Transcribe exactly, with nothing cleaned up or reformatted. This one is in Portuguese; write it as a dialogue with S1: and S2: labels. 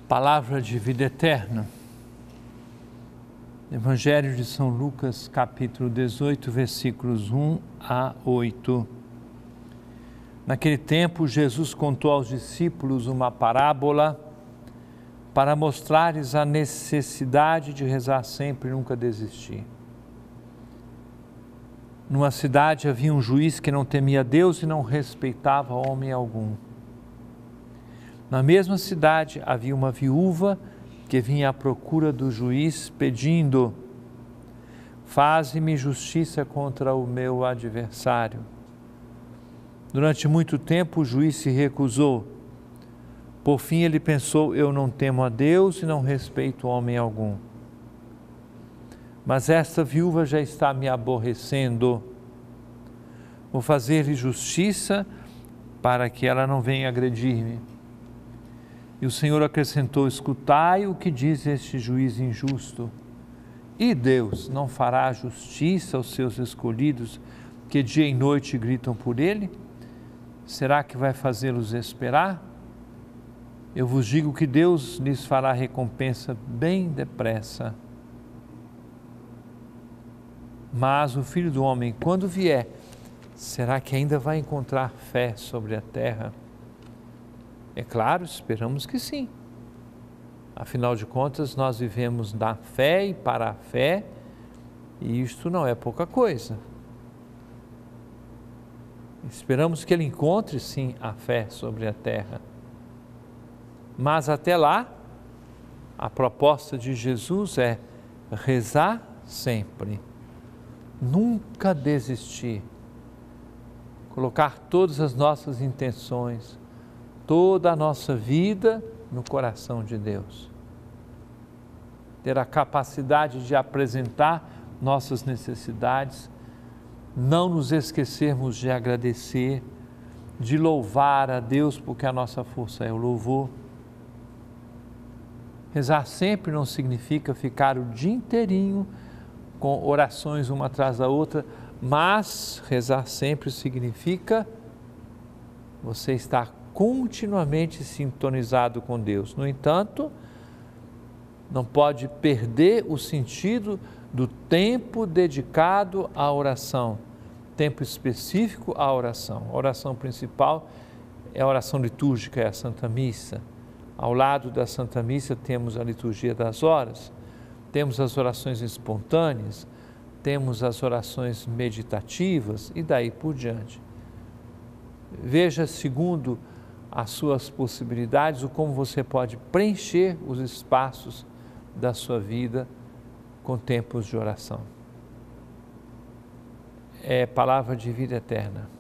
S1: Palavra de vida eterna. Evangelho de São Lucas, capítulo dezoito, versículos um a oito. Naquele tempo, Jesus contou aos discípulos uma parábola para mostrar-lhes a necessidade de rezar sempre e nunca desistir. Numa cidade havia um juiz que não temia Deus e não respeitava homem algum. Na mesma cidade havia uma viúva que vinha à procura do juiz pedindo: faze-me justiça contra o meu adversário. Durante muito tempo o juiz se recusou. Por fim ele pensou: eu não temo a Deus e não respeito homem algum. Mas esta viúva já está me aborrecendo. Vou fazer-lhe justiça para que ela não venha agredir-me. E o Senhor acrescentou: escutai o que diz este juiz injusto. E Deus não fará justiça aos seus escolhidos, que dia e noite gritam por ele? Será que vai fazê-los esperar? Eu vos digo que Deus lhes fará recompensa bem depressa. Mas o Filho do Homem, quando vier, será que ainda vai encontrar fé sobre a terra? É claro, esperamos que sim. Afinal de contas, nós vivemos da fé e para a fé, e isto não é pouca coisa. Esperamos que Ele encontre sim a fé sobre a terra. Mas até lá, a proposta de Jesus é rezar sempre, nunca desistir, colocar todas as nossas intenções, toda a nossa vida no coração de Deus. Ter a capacidade de apresentar nossas necessidades, não nos esquecermos de agradecer, de louvar a Deus, porque a nossa força é o louvor. Rezar sempre não significa ficar o dia inteirinho com orações uma atrás da outra, mas rezar sempre significa você estar continuamente sintonizado com Deus. No entanto, não pode perder o sentido do tempo dedicado à oração, tempo específico à oração. A oração principal é a oração litúrgica, é a Santa Missa. Ao lado da Santa Missa temos a liturgia das horas, temos as orações espontâneas, temos as orações meditativas e daí por diante. Veja, segundo as suas possibilidades, o como você pode preencher os espaços da sua vida com tempos de oração. É palavra de vida eterna.